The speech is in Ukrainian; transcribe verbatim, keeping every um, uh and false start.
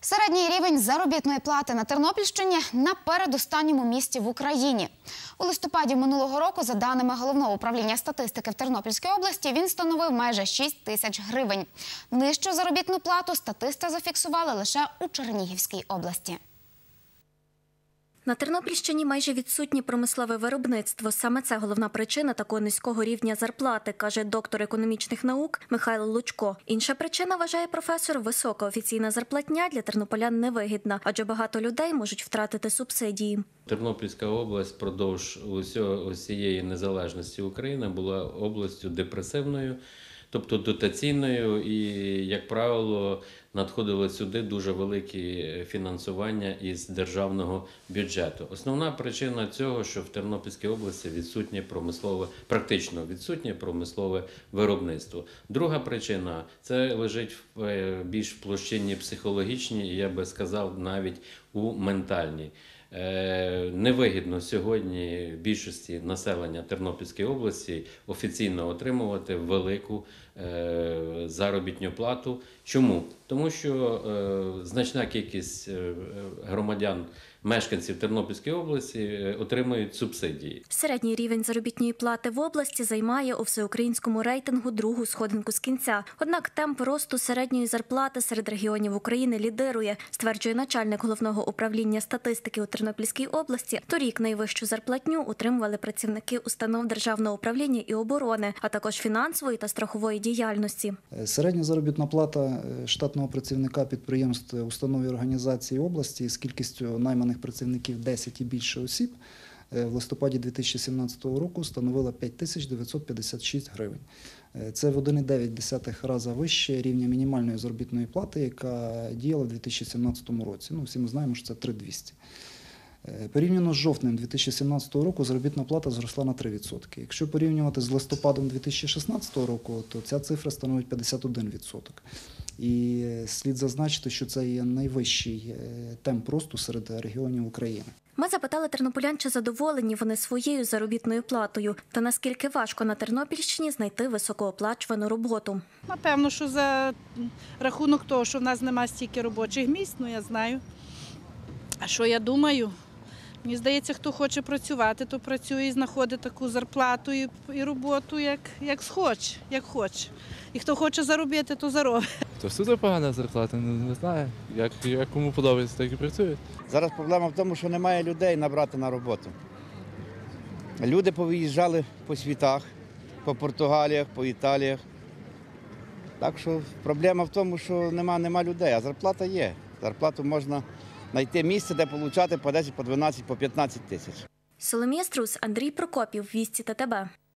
Середній рівень заробітної плати на Тернопільщині на передостанньому місці в Україні. У листопаді минулого року, за даними Головного управління статистики в Тернопільській області, він становив майже шість тисяч гривень. Нижчу заробітну плату статисти зафіксували лише у Чернігівській області. На Тернопільщині майже відсутнє промислове виробництво. Саме це головна причина такого низького рівня зарплати, каже доктор економічних наук Михайло Лучко. Інша причина, вважає професор, висока офіційна зарплатня для тернополян невигідна, адже багато людей можуть втратити субсидії. Тернопільська область впродовж усієї незалежності України була областю депресивною, тобто дотаційною, і, як правило, надходило сюди дуже велике фінансування із державного бюджету. Основна причина цього, що в Тернопільській області відсутнє промислове, практично відсутнє промислове виробництво. Друга причина – це лежить в більш площині психологічній, і я би сказав, навіть у ментальній. Невигідно сьогодні більшості населення Тернопільської області офіційно отримувати велику заробітну плату. Чому? Тому що значна кількість громадян, мешканців Тернопільської області отримують субсидії. Середній рівень заробітної плати в області займає у всеукраїнському рейтингу другу сходинку з кінця. Однак темп росту середньої зарплати серед регіонів України лідирує, стверджує начальник Головного управління статистики у Тернопільській області. Торік найвищу зарплатню отримували працівники установ державного управління і оборони, а також фінансової та страхової діяльності. Середня заробітна плата штатного працівника підприємств, установ і організацій області з кількістю найманих працівників десять і більше осіб в листопаді дві тисячі сімнадцятого року становила п'ять тисяч дев'ятсот п'ятдесят шість гривень. Це в один цілих дев'ять десятих рази вище рівня мінімальної заробітної плати, яка діяла в дві тисячі сімнадцятому році. Ну, всі ми знаємо, що це три тисячі двісті. Порівняно з жовтнем дві тисячі сімнадцятого року заробітна плата зросла на три відсотки. Якщо порівнювати з листопадом дві тисячі шістнадцятого року, то ця цифра становить п'ятдесят один відсоток. І слід зазначити, що це є найвищий темп росту серед регіонів України. Ми запитали тернополян, чи задоволені вони своєю заробітною платою та наскільки важко на Тернопільщині знайти високооплачувану роботу. Напевно, що за рахунок того, що в нас немає стільки робочих місць, ну я знаю. А що я думаю? Мені здається, хто хоче працювати, то працює і знаходить таку зарплату і, і роботу, як, як схоче, як хоче. І хто хоче заробити, то заробить. То всюди погана зарплата, не, не знаю. Як, як кому подобається, так і працює. Зараз проблема в тому, що немає людей набрати на роботу. Люди повиїжджали по світах, по Португаліях, по Італіях. Так що проблема в тому, що нема, нема людей, а зарплата є. Зарплату можна знайти місце, де отримати по десять, по дванадцять, по п'ятнадцять тисяч. Соломія Струс, Андрій Прокопів, Вісті ТТБ.